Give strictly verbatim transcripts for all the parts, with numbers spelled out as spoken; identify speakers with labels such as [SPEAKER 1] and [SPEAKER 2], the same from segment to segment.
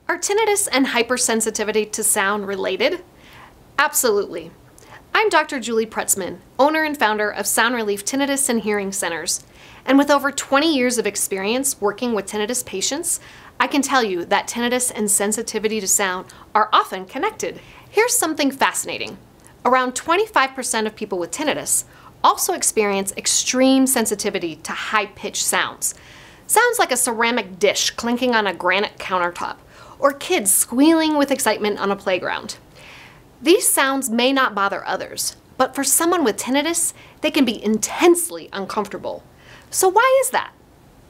[SPEAKER 1] Are tinnitus and hypersensitivity to sound related? Absolutely. I'm Doctor Julie Prutsman, owner and founder of Sound Relief Tinnitus and Hearing Centers. And with over twenty years of experience working with tinnitus patients, I can tell you that tinnitus and sensitivity to sound are often connected. Here's something fascinating. Around twenty-five percent of people with tinnitus also experience extreme sensitivity to high-pitched sounds. Sounds like a ceramic dish clinking on a granite countertop, or kids squealing with excitement on a playground. These sounds may not bother others, but for someone with tinnitus, they can be intensely uncomfortable. So why is that?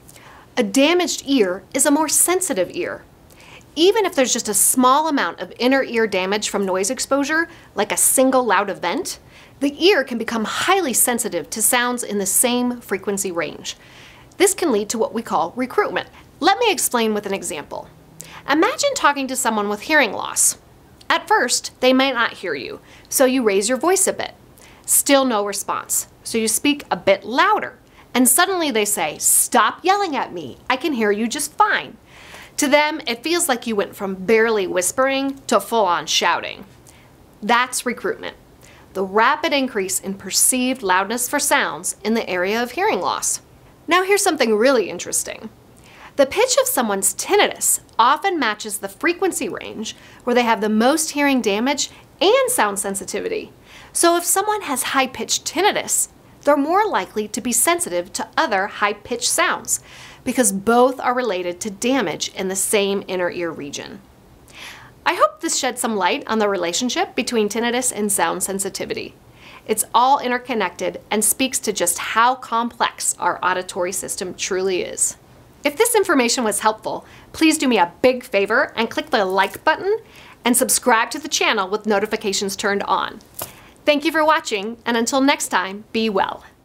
[SPEAKER 1] A damaged ear is a more sensitive ear. Even if there's just a small amount of inner ear damage from noise exposure, like a single loud event, the ear can become highly sensitive to sounds in the same frequency range. This can lead to what we call recruitment. Let me explain with an example. Imagine talking to someone with hearing loss. At first, they may not hear you, so you raise your voice a bit. Still no response, so you speak a bit louder, and suddenly they say, "Stop yelling at me, I can hear you just fine." To them, it feels like you went from barely whispering to full-on shouting. That's recruitment, the rapid increase in perceived loudness for sounds in the area of hearing loss. Now here's something really interesting. The pitch of someone's tinnitus often matches the frequency range where they have the most hearing damage and sound sensitivity. So if someone has high-pitched tinnitus, they're more likely to be sensitive to other high-pitched sounds because both are related to damage in the same inner ear region. I hope this sheds some light on the relationship between tinnitus and sound sensitivity. It's all interconnected and speaks to just how complex our auditory system truly is. If this information was helpful, please do me a big favor and click the like button and subscribe to the channel with notifications turned on. Thank you for watching, and until next time, be well.